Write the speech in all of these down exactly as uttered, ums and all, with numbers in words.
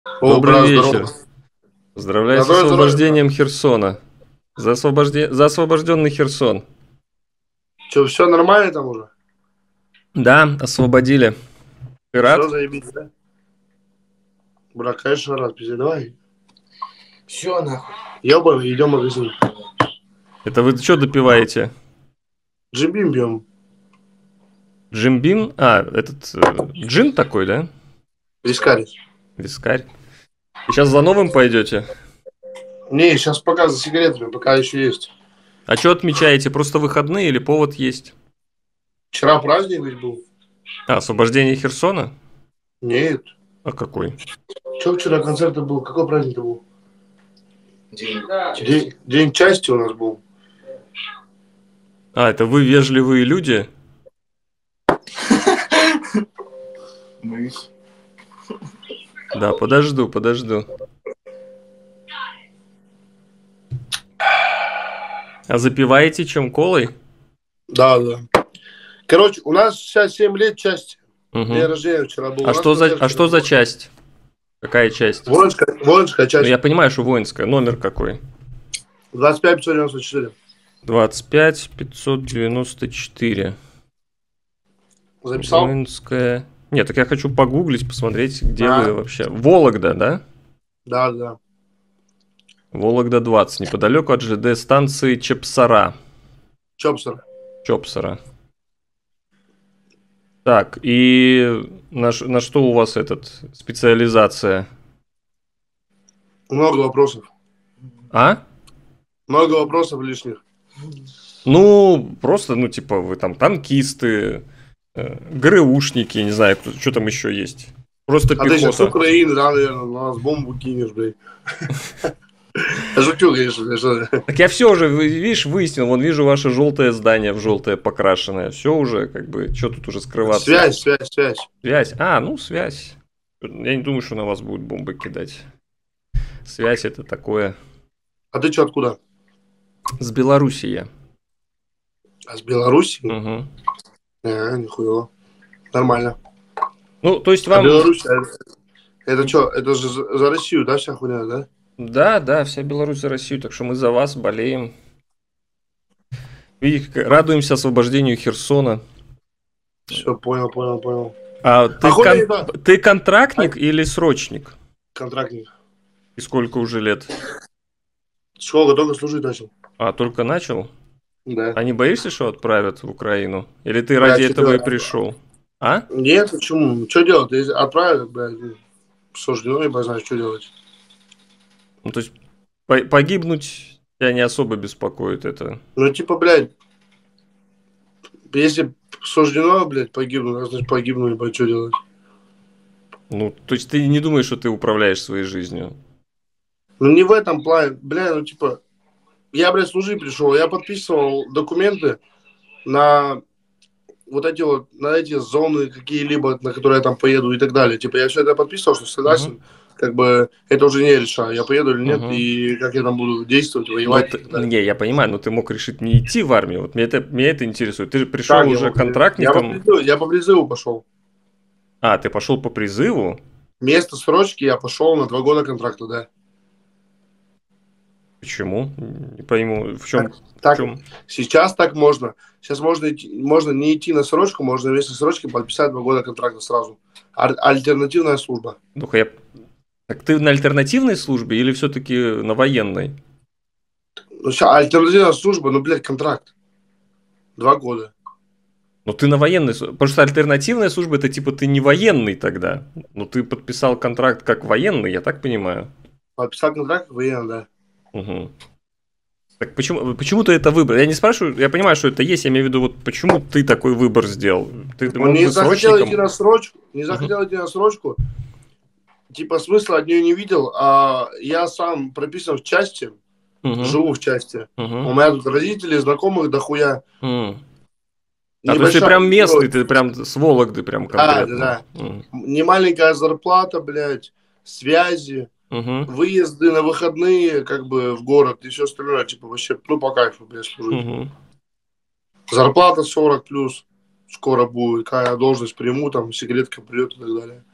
О, Добрый брат, вечер. здорово. Поздравляю с Здоровья, здоровья, брат. освобождением Херсона. За, освобожде... За освобожденный Херсон. Че, все нормально там уже? Да, освободили. Ты Все рад? заебись, да? Брат, конечно, рад, пиздец, давай. Все, нахуй. Ебаный, идем в магазин. Это вы что допиваете? Джимбим бьем. Джимбин? А, этот э, джин такой, да? Вискарь. Вискарь. И сейчас за новым пойдете? Не, сейчас пока за сигаретами, пока еще есть. А что отмечаете? Просто выходные или повод есть? Вчера праздник ведь был. А, освобождение Херсона? Нет. А какой? Че вчера концерт был? Какой праздник был? День. День, день части у нас был. А, это вы вежливые люди? Мы. Да, подожду, подожду. А запиваете чем? Колой? Да, да. Короче, у нас сейчас семь лет части. День Угу. рождения вчера был. У А нас что за, концерт а вчера что за был. часть? Какая часть? Воинская, воинская Ну, часть. я понимаю, что воинская. Номер какой? двадцать пять пятьсот девяносто четыре. двадцать пять пятьсот девяносто четыре. Записал? Воинская. Нет, так я хочу погуглить, посмотреть, где А, вы вообще. Вологда, да? да, да. Вологда двадцать, неподалеку от ЖД станции Чепсара. Чопсер. Чопсара. Так, и на, ш- на что у вас этот специализация? Много вопросов. А? Много вопросов лишних. Ну, просто, ну, типа, вы там танкисты, э, ГРУшники, не знаю, кто, что там еще есть. Просто А ты сейчас с пехота. Украины, да, наверное, на нас бомбу кинешь, блядь. Я шучу, конечно, блядь, что ты. Так я все уже, вы- видишь, выяснил, вон вижу ваше желтое здание в желтое покрашенное. Все уже, как бы, что тут уже скрываться? Связь, связь, связь. Связь. А, ну, связь. Я не думаю, что на вас будут бомбы кидать. Связь это такое. А ты что, откуда? С Белоруссии я. А с Белоруссии? Мгм. А, нихуя. Нормально. Ну, то есть А вам... Беларусь, а это что, это же за за Россию, да, вся хуйня, да? Да, да, вся Беларусь за Россию, так что мы за вас болеем. Видите, как- радуемся освобождению Херсона. Все, понял, понял, понял. А А ты, хули кон- это? ты А, контрактник или срочник? контрактник. И сколько уже лет? Сколько только служить начал? А, только начал? Да. А не боишься, что отправят в Украину? Или ты ради Блядь, что этого и делать? пришел? А? Нет, почему? Что делать? Если отправят, блядь, суждено, ебать, знаю, что делать. Ну, то есть по- погибнуть тебя не особо беспокоит это. Ну, типа, блядь, если суждено, блядь, погибну, значит, погибну, ебать, что делать? Ну, то есть ты не думаешь, что ты управляешь своей жизнью? Ну, не в этом плане, блядь, ну, типа, я, блядь, служить пришел, я подписывал документы на вот эти вот, на эти зоны какие-либо, на которые я там поеду и так далее. Типа, я все это подписывал, что Угу, согласен, как бы, это уже не решаю, я поеду или нет, угу. и как я там буду действовать, Но воевать и ты, так далее. не, я понимаю, но ты мог решить не идти в армию. Вот меня это, меня это интересует. Ты же пришел Как я уже мог? Я по контрактником. призыву, я по призыву пошел. А, ты пошел по призыву? Вместо срочки я пошел на два года контракта, да. Почему? Не пойму, в Так, чем, в так, чем? сейчас так можно. Сейчас можно, идти, можно не идти на срочку, можно вместо срочки подписать два года контракта сразу. Ар- альтернативная служба. Ну, я... Так ты на альтернативной службе или все-таки на военной? Ну, сейчас альтернативная служба, ну, блядь, контракт. Два года. Ну, ты на военной службе. Потому что альтернативная служба это типа ты не военный тогда. Ну, ты подписал контракт как военный, я так понимаю. Подписал контракт, военно, да. Угу. Так почему, почему ты это выбрал? Я не спрашиваю, я понимаю, что это есть, я имею в виду, вот почему ты такой выбор сделал? Ты, ты Он мог не бы захотел идти на срочником. срочку, не Угу. захотел идти на срочку, типа смысла от нее не видел, а я сам прописан в части, Угу. живу в части. У Угу. меня тут родители, знакомых дохуя. М. А то есть ты Небольшая, прям местный, ну, ты прям с Вологды прям да, да, конкретно. да. Немаленькая зарплата, блядь, связи, Угу. выезды на выходные, как бы, в город и все остальное, типа, вообще, ну, по кайфу, блядь, служить. Угу. Зарплата сорок плюс скоро будет, какая я должность приму, там, секретка придет и так далее.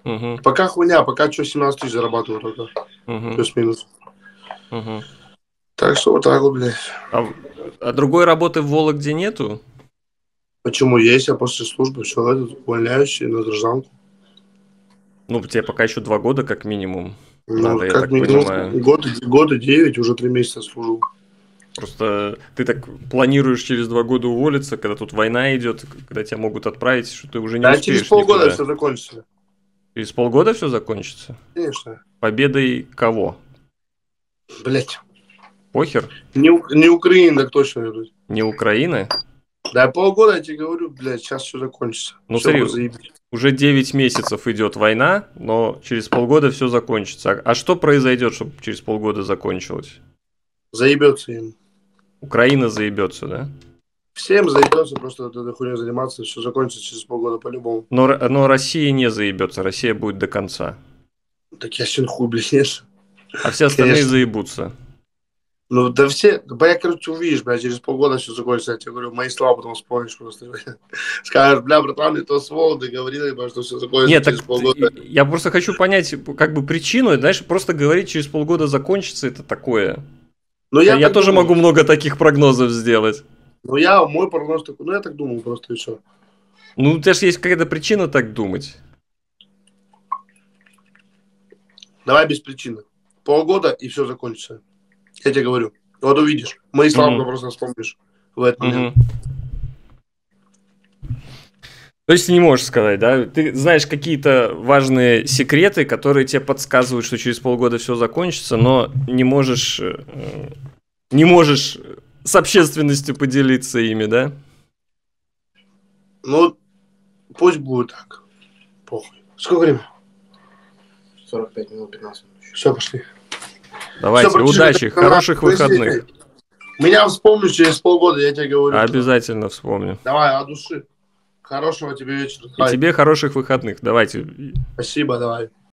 Угу. Пока хуйня, пока что семнадцать тысяч зарабатываю только. Угу. Плюс-минус. Угу. Так что вот так вот, блядь. А, а другой работы в Вологде нету? Почему есть? Я после службы все это увольняюсь на гражданку. Ну, тебе пока еще два года как минимум. Ну, Надо, я как так минимум, понимаю. год, год и девять, уже три месяца служу. Просто ты так планируешь через два года уволиться, когда тут война идет, когда тебя могут отправить, что ты уже не да, успеешь через полгода никуда. все закончится. Через полгода все закончится? Конечно. Победой кого? Блять. Похер? Не, не Украина, так точно идут. Не Украины? Да, полгода я тебе говорю, блядь, сейчас все закончится. Ну, Всё смотри, будет заебись. уже девять месяцев идет война, но через полгода все закончится. А что произойдет, чтобы через полгода закончилось? Заебется им. Украина заебется, да? Всем заебется просто этой хуйней заниматься, все закончится через полгода по-любому. Но, но Россия не заебется, Россия будет до конца. Так я син хуй, блядь, нет. А все остальные Конечно. заебутся. Ну, да все, да, я, короче, увидишь, бля, через полгода все закончится. Я тебе говорю, мои слова потом вспомнишь просто. Скажешь, бля, братан, мне то слово договорил, бля, что все закончится Нет, через так полгода. я просто хочу понять, как бы причину, знаешь, просто говорить через полгода закончится, это такое. Но Я, я, я так тоже думаю. могу много таких прогнозов сделать. Ну, я, мой прогноз такой, ну, я так думал просто, и все. Ну, у тебя же есть какая-то причина так думать. Давай без причины. Полгода, и все закончится. Я тебе говорю. Вот увидишь. Мои слова Мгм. просто вспомнишь в этот момент. Мгм. То есть ты не можешь сказать, да? Ты знаешь какие-то важные секреты, которые тебе подсказывают, что через полгода все закончится, но не можешь, э, не можешь с общественностью поделиться ими, да? Ну, пусть будет так. Похуй. Сколько времени? сорок пять минут, пятнадцать минут. Все, пошли. Давайте, Всё, удачи, прочитай. хороших Подожди. выходных. Меня вспомнишь через полгода, я тебе говорю. Обязательно вспомню. Давай, от души. Хорошего тебе вечера. И Давай. тебе хороших выходных. Давайте. Спасибо, давай.